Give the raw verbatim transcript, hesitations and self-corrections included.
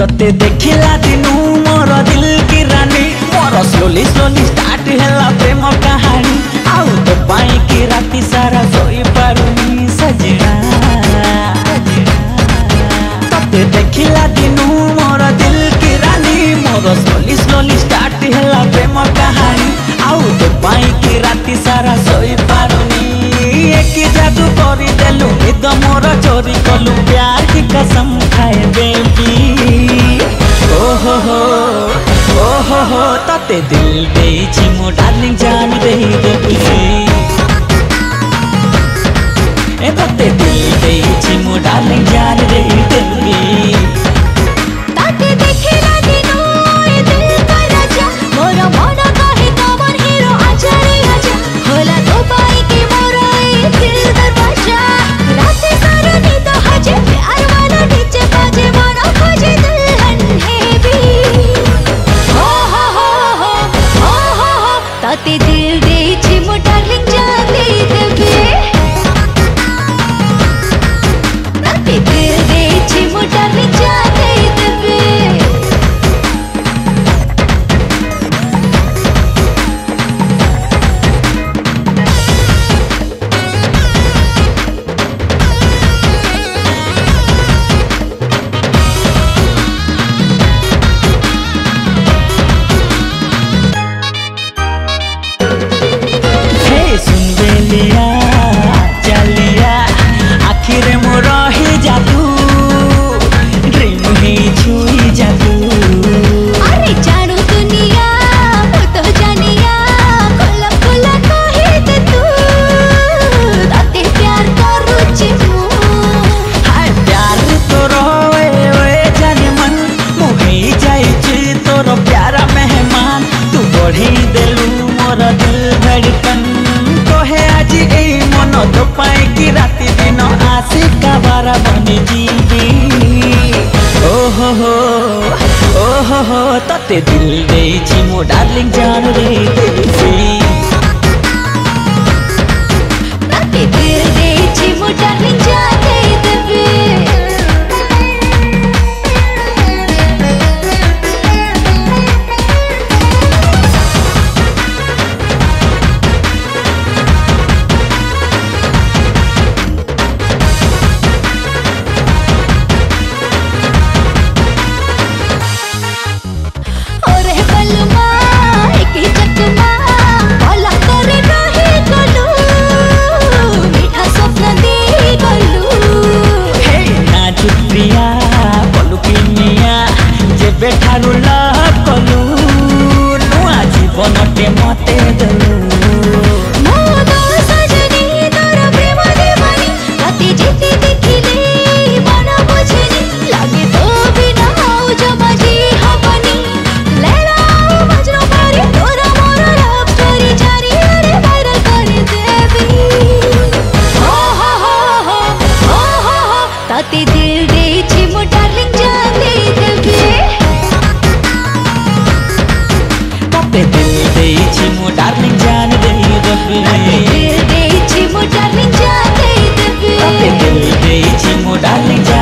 तते देखिला दिनू मोर दिल की रानी मोर स्लोली स्लोली स्टार्ट हैला प्रेम कहानी आउ तो पाई की राती सारा सोई पारुनी सजना तते देखिला दिनू मोर दिल की रानी मोर स्लोली स्लोली स्टार्ट हैला प्रेम कहानी आउ तो पाई की राती सारा सोई पारुनी एक जादू करी देलु निद मोर चोरी कलु प्यार की कसम खाए बेबी ओहो हो ओहो हो तते दिल देछि मो डार्लिंग जान दे देबी ए तते दिल देछि मो डार्लिंग जान दे देबी ओहो हो ओहो हो तते दिल देछि मो डार्लिंग जान रे देबी तते दिल देछि मो डार्लिंग जान रे देबी बेठारू लव कलू नुआ जीवन टे मते दलू मो तो सजनी तोर प्रेम देवानी राती जेते देखिले मन बुझेनी लागे तो बिना आउ जमाजी हबनी लैला मजनू करे तोर मोर लव स्टोरी जारी रे वायरल कर देबी हो हो हो हो हो हो ताते दिल देछि मो डार्लिंग जान दे देबी दिल देछि मो डार्लिंग जान दे देबी दिल देछि मो डार्लिंग जान दे देबी दिल देछि मो डार्लिंग